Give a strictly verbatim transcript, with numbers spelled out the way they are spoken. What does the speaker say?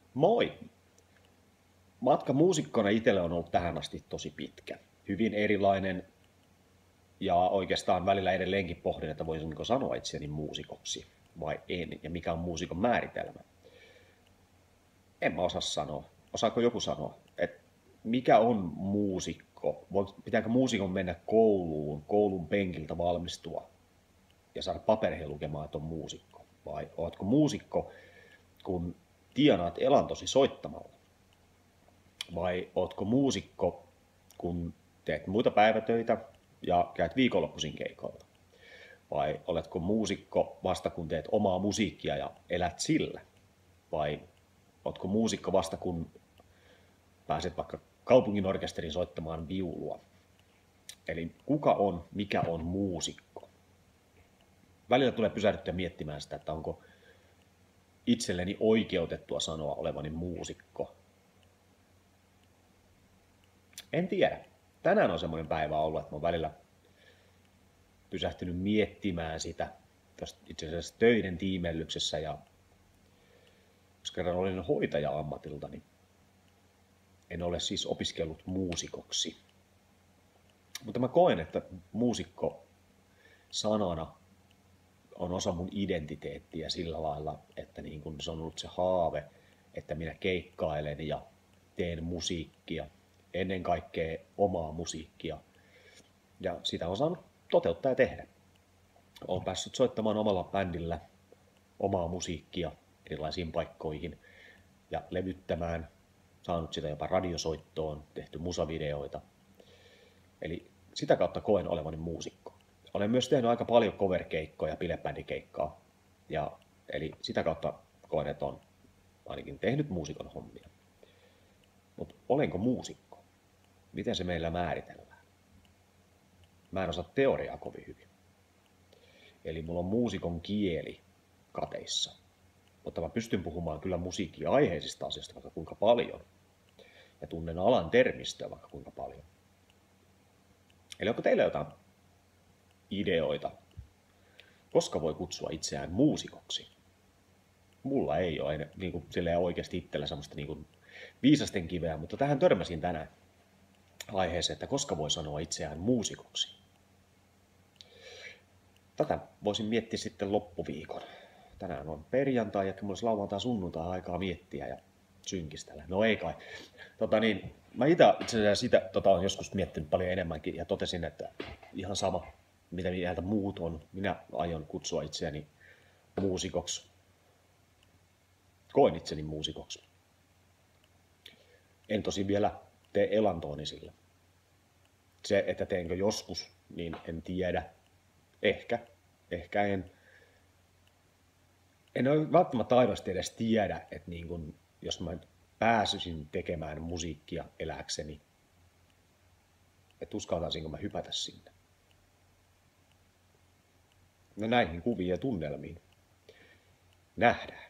Moi! Matka muusikkona itselle on ollut tähän asti tosi pitkä. Hyvin erilainen ja oikeastaan välillä edelleenkin pohdin, että voisinko sanoa itseni muusikoksi vai en ja mikä on muusikon määritelmä. En mä osaa sanoa. Osaako joku sanoa, että mikä on muusikko? Pitääkö muusikon mennä kouluun, koulun penkiltä valmistua ja saada papereihin lukemaan, että on muusikko? Vai ootko muusikko, kun tienaat elantosi soittamalla? Vai ootko muusikko, kun teet muita päivätöitä ja käyt viikonloppuisin keikoilla? Vai oletko muusikko vasta kun teet omaa musiikkia ja elät sillä? Vai ootko muusikko vasta kun pääset vaikka kaupungin orkesterin soittamaan viulua? Eli kuka on, mikä on muusikko? Välillä tulee pysähdyttyä miettimään sitä, että onko itselleni oikeutettua sanoa olevani muusikko. En tiedä. Tänään on semmoinen päivä ollut, että mä oon välillä pysähtynyt miettimään sitä itse asiassa töiden tiimellyksessä. Ja jos kerran olin hoitaja ammatilta, niin en ole siis opiskellut muusikoksi. Mutta mä koen, että muusikko sanana on osa mun identiteettiä sillä lailla, että niin kun se on ollut se haave, että minä keikkailen ja teen musiikkia. Ennen kaikkea omaa musiikkia. Ja sitä on saanut toteuttaa ja tehdä. Olen päässyt soittamaan omalla bändillä omaa musiikkia erilaisiin paikkoihin ja levyttämään, saanut sitä jopa radiosoittoon, tehty musavideoita. Eli sitä kautta koen olevani muusikko. Olen myös tehnyt aika paljon cover-keikkoja, bilebändikeikkaa. Ja, eli sitä kautta koen, että olen ainakin tehnyt muusikon hommia. Mutta olenko muusikko? Miten se meillä määritellään? Mä en osaa teoriaa kovin hyvin. Eli mulla on muusikon kieli kateissa. Mutta mä pystyn puhumaan kyllä musiikkia aiheisista asioista vaikka kuinka paljon. Ja tunnen alan termistöä vaikka kuinka paljon. Eli onko teillä jotain ideoita, koska voi kutsua itseään muusikoksi? Mulla ei ole niin kuin, silleen oikeasti itsellä semmoista niin kuin viisasten kiveä, mutta tähän törmäsin tänään aiheeseen, että koska voi sanoa itseään muusikoksi. Tätä voisin miettiä sitten loppuviikon. Tänään on perjantai ja mulla olisi lauantai sunnuntai aikaa miettiä ja synkistellä. No ei kai. Tota niin, mä itse asiassa sitä tota, olen joskus miettinyt paljon enemmänkin ja totesin, että ihan sama mitä mieltä muut on. Minä aion kutsua itseäni muusikoksi. Koen itseni muusikoksi. En tosi vielä tee elantooni sillä. Se, että teenkö joskus, niin en tiedä. Ehkä, ehkä en. En ole välttämättä aidosti edes tiedä, että niin kun, jos mä pääsyisin tekemään musiikkia eläkseni, että uskaltaisinko mä hypätä sinne. No näihin kuviin ja tunnelmiin. Nähdään.